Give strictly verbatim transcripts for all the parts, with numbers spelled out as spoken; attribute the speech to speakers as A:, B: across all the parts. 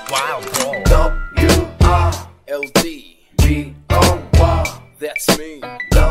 A: Wild Ball.
B: W I
A: L D
B: B O Y.
A: That's me.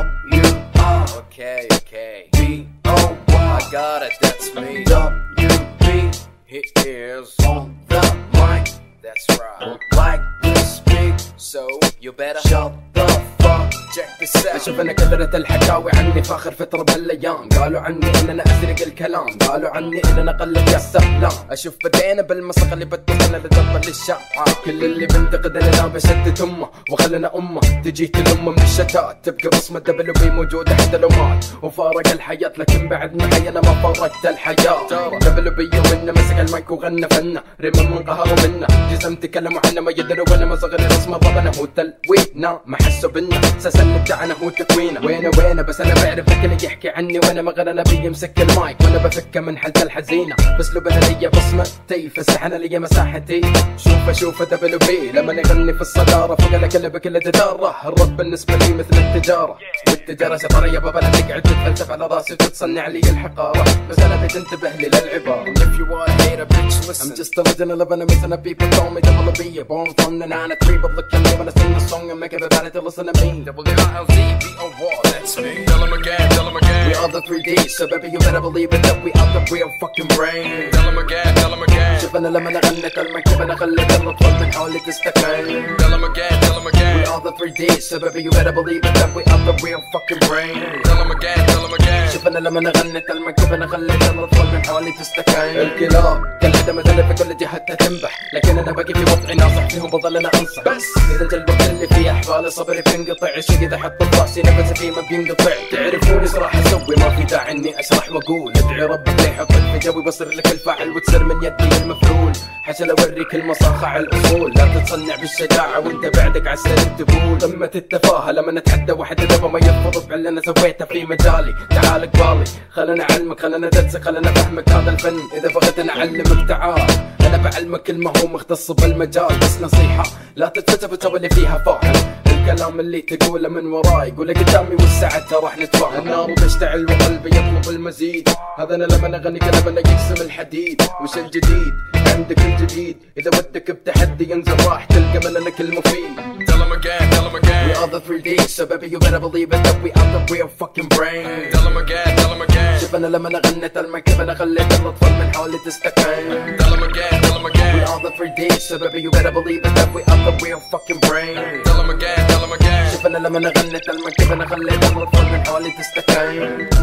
B: W I
A: Okay, okay.
B: B O Y.
A: I got it, that's me.
B: W B
A: He is.
B: on the mic.
A: That's right.
B: Would like to speak.
A: So, you better
B: Shut the fuck.
A: check this out.
C: اشوف انا كثرة الحكاوي عني فاخر فترة بالايام، قالوا عني ان انا اسرق الكلام، قالوا عني ان انا اقلد يا السلام. اشوف بدينا بالمسخ اللي بتدخل لدرب للشعب، كل اللي بنتقد انا لابس شتت امه وخلنا امه تجي تلمه من الشتات، تبقى بصمة دبليو بي موجودة حتى لو مات وفارق الحياة، لكن بعدني حي انا ما فارقت الحياة. دبليو بي ومنه مسك المايك وغنى فنه، رمم من قهر منه جزم تكلموا عنه ما يدروا وانا ما صغر رسم ربنا هو تلوينا، ما حسوا بنا اساس اللي بتاعنا هو تكوينه. وينه وينه بس انا بعرف ذاك اللي يحكي عني وانا ما غير انا بيمسك المايك وانا بفكه من حالة الحزينه، باسلوب انا ليا بصمتي فسح انا ليا مساحتي. شوف اشوف دبليو بي لما يغني في الصداره فوق الكل بكل تداره، الرب بالنسبه لي مثل التجاره، والتجاره شطاره يا بابا لا تقعد تتفلسف على راسي وتتصنع لي الحقاره، بس انا بتنتبه لي للعباره.
A: If you wanna hate a bitch, listen.
C: I'm just original of an missing a people call me double B, born from the nine to three, but look at me when I sing the song and make everybody to listen to me.
A: W I L D B O Y, that's me. Tell him again, tell him again.
C: We are the three Ds, so baby you better believe it that we are the real fucking brain.
A: Tell him again, tell him again.
C: شوف انا لما غنيت المكتب انا خليت الاطفال من حولي تستكين.
A: Tell him again, tell him again.
C: We are the three Ds, so baby you better believe it that we are the real fucking brain.
A: Tell him again, tell him again.
C: شوف انا لما غنيت المكتب انا خليت الاطفال من حولي تستكين. الكلاب كل حدا مثلا في كل جهة تنبح، لكن انا باقي في وضعي ناصح فيهم بضل انا انصح، بس اذا جلبت اللي في احوالي صبري بينقطع، شي اذا حط براسي نفسي فيه ما بينقطع، تعرفوني ايش راح اسوي ما في داعي اني اشرح واقول، ادعي ربك ليحطك في جوي بصير لك الفاعل وتصير من يدي المفعول، حسن اوريك المصاخة على الاصول، لا تتصنع بالشجاعة وانت بعدك عسل التبول، قمة التفاهة لما نتحدى واحد دبا ما يرفض باللي انا سويته في مجالي، تعال قبالي خلنا اعلمك خلنا ادرسك خلنا افهمك هذا الفن، اذا بغيت انا اعلمك تعال انا بعلمك كل ما هو مختص بالمجال، بس نصيحة لا تتفتف وتسوي اللي فيها فاهم، الكلام اللي تقوله من وراي قوله قدامي والساعتها راح نتفاهم، النار بتشتعل وقلبي يطلب المزيد، هذا انا لما اغني كلام انا يقسم الحديد، وش الجديد عندك الجديد اذا ودك بتحدي ينزل راح تلقى مننا كل مفيد.
A: Tell him again, tell him again.
C: We are the three Ds, so baby you better believe it that we are the real fucking brain.
A: Tell him again, tell him again.
C: شوف انا لما غنيت المكتب انا خليت الاطفال من حولي تستكين.
A: Tell him again, tell him again.
C: We are the three Ds, so baby you better believe it that we are the real fucking brain.
A: Tell him again, tell him again.
C: شوف انا لما غنيت المكتب انا خليت الاطفال من حولي تستكين.